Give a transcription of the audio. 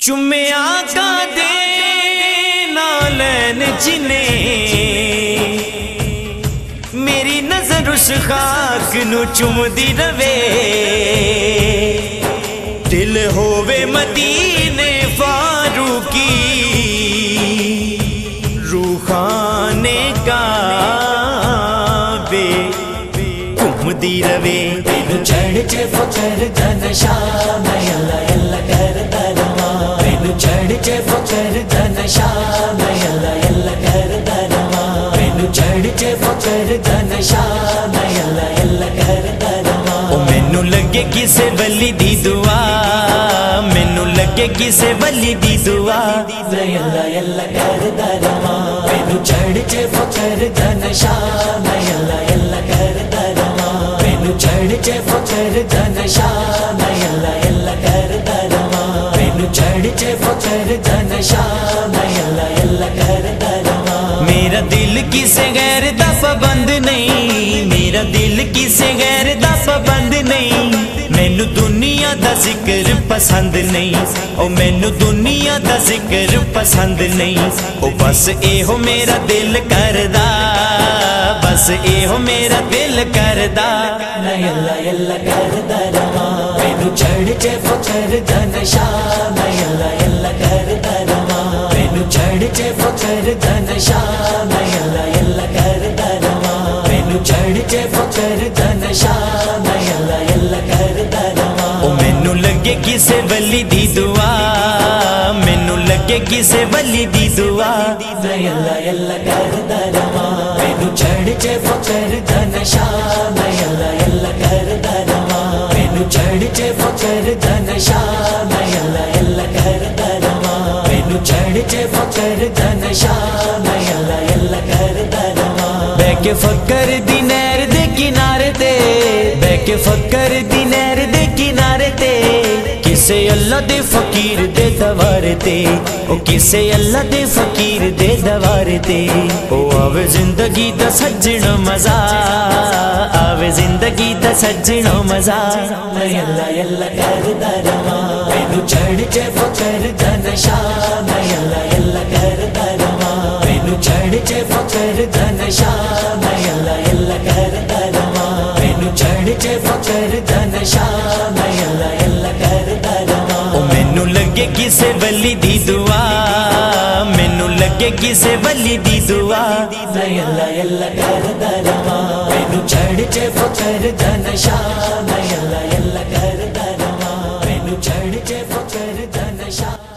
چومے آقا دے نالین جنے میری نظر اس خاک نو چوم دی روے دل ہووے مدینے فاروقی روحانے کعبے گھوم دی روے مینوں چڑھ چے فخر دا نشا میں اللہ اللہ کردا رواں مینوں چڑھ چے فخر دا نشا میں اللہ اللہ کردا رواں مینوں چڑھ چے فخر دا نشا میں اللہ اللہ کردا رواں او مینوں لگے کسے ولی دی دعا مینوں لگے کسے ولی دی دعا میں اللہ اللہ کردا رواں مینوں چڑھ چے فخر دا نشا میں اللہ اللہ کردا رواں مینوں چڑھ چے فخر دا نشا میں اللہ اللہ کردا رواں مینوں چڑھ چے فخر دا نشا میں اللہ اللہ کردا رواں میرا دل کسے غیر دا پابند نہیں میرا دل کسے غیر دا پابند نہیں مینوں دنیا دا ذکر پسند نہیں او مینوں دنیا دا ذکر پسند نہیں او بس ایہو میرا دل کردا بس ایہو میرا دل کردا میں اللہ اللہ کردا رواں مینوں چڑھ چے فخر دا نشا میں اللہ اللہ کردا رواں مینوں چڑھ چے فخر دا نشا میں اللہ اللہ کردا رواں مینوں چڑھ چے فخر دا نشا میں اللہ اللہ کردا رواں او مینوں لگے کسے ولی دی دعا مینوں لگے کسے ولی دی دعا میں اللہ اللہ کردا رواں مینوں چڑھ چے فخر دا نشا میں اللہ اللہ کردا رواں مینوں چڑھ چے فخر دا نشا میں اللہ اللہ کردا رواں مینوں چڑھ چے فخر دا نشا میں اللہ اللہ کردا رواں بہ کے فکر دی نہر دے کنارے تے بہ کے فکر دی نہر دے کنارے تے کسے اللہ دے فقیر دے دوارے تے او کسے اللہ دے فقیر دے دوارے تے او آوے زندگی دا سجنو مزہ آوے زندگی دا سجنو مزہ میں اللہ اللہ کردا رواں مینوں چڑھ چے فخر دا نشا میں اللہ اللہ کردا رواں مینوں چڑھ چے فخر دا نشا میں اللہ اللہ کردا رواں مینوں چڑھ چے فخر دا نشا میں اللہ اللہ کردا رواں او مینوں لگے کسے ولی دی دعا مینوں لگے کسے ولی دی دعا میں اللہ اللہ کردا رواں مینوں چڑھ چے فخر دا نشا میں اللہ اللہ کردا رواں مینوں چڑھ چے فخر دا نشا